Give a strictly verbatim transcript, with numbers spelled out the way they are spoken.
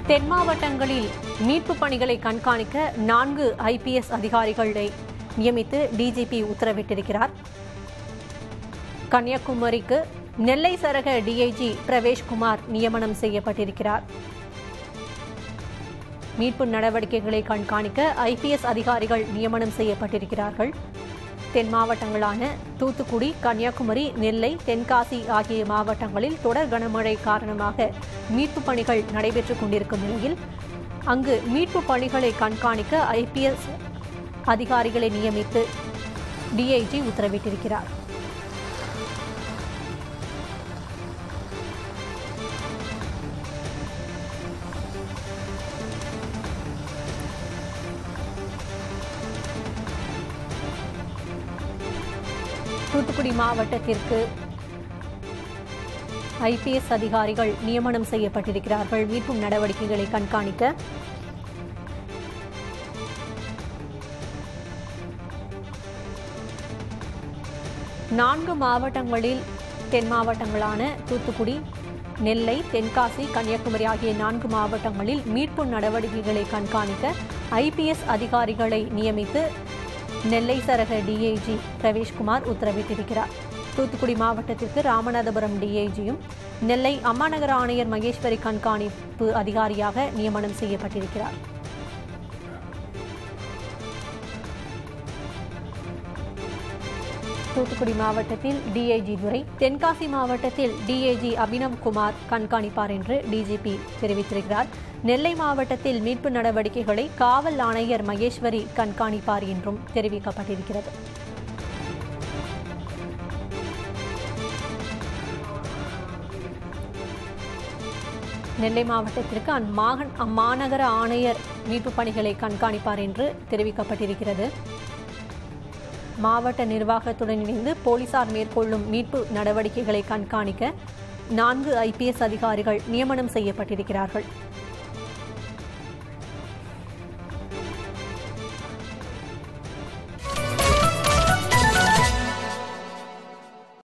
தென் மாவட்டங்களில் மீட்பு பணிகளை கண்காணிக்க நான்கு ஐபிஎஸ் அதிகாரிகளை நியமித்து டிஜிபி உத்தரவிட்டிருக்கிறார். கன்னியாகுமரிக்கு நெல்லை சரக டிஐஜி பிரவேஷ்குமார் நியமனம் செய்யப்பட்டிருக்கிறார். மீட்பு நடவடிக்கைகளை கண்காணிக்க ஐபிஎஸ் அதிகாரிகள் நியமனம் செய்யப்பட்டிருக்கிறார்கள். தென் மாவட்டங்களான தூத்துக்குடி, கன்னியாகுமரி, நெல்லை, தென்காசி ஆகிய மாவட்டங்களில் தொடர் கனமழை காரணமாக மீட்பு பணிகள் நடைபெற்றுக் கொண்டிருக்கும் நிலையில் அங்கு மீட்பு பணிகளை கண்காணிக்க ஐபிஎஸ் அதிகாரிகளை நியமித்து டிஐஜி உத்தரவிட்டிருக்கிறார். தூத்துக்குடி மாவட்டத்திற்கு ஐபிஎஸ் அதிகாரிகள் நியமனம் செய்யப்பட்டிருக்கிறார்கள். மீட்பு நடவடிக்கைகளை கண்காணிக்க நான்கு மாவட்டங்களில் தென் மாவட்டங்களான தூத்துக்குடி, நெல்லை, தென்காசி, கன்னியாகுமரி ஆகிய நான்கு மாவட்டங்களில் மீட்பு நடவடிக்கைகளை கண்காணிக்க ஐபிஎஸ் அதிகாரிகளை நியமித்து நெல்லை சரக டிஐஜி பிரவேஷ்குமார் உத்தரவிட்டிருக்கிறார். தூத்துக்குடி மாவட்டத்திற்கு ராமநாதபுரம் டிஐஜியும் நெல்லை அம்மாநகர ஆணையர் மகேஸ்வரி கண்காணிப்பு அதிகாரியாக நியமனம் செய்யப்பட்டிருக்கிறார். தூத்துக்குடி மாவட்டத்தில் டிஐஜி துரை, தென்காசி மாவட்டத்தில் டிஐஜி அபினவ் குமார் கண்காணிப்பார் என்று டிஜிபி தெரிவித்திருக்கிறார். நெல்லை மாவட்டத்தில் மீட்பு நடவடிக்கைகளை காவல் ஆணையர் மகேஸ்வரி கண்காணிப்பார் என்றும் தெரிவிக்கப்பட்டிருக்கிறது. நெல்லை மாவட்டத்திற்கு அம்மாநகர ஆணையர் மீட்பு பணிகளை கண்காணிப்பார் என்று தெரிவிக்கப்பட்டிருக்கிறது. மாவட்ட நிர்வாகத்துடன் இணைந்து போலீசார் மேற்கொள்ளும் மீட்பு நடவடிக்கைகளை கண்காணிக்க நான்கு ஐபிஎஸ் அதிகாரிகள் நியமனம் செய்யப்பட்டிருக்கிறார்கள்.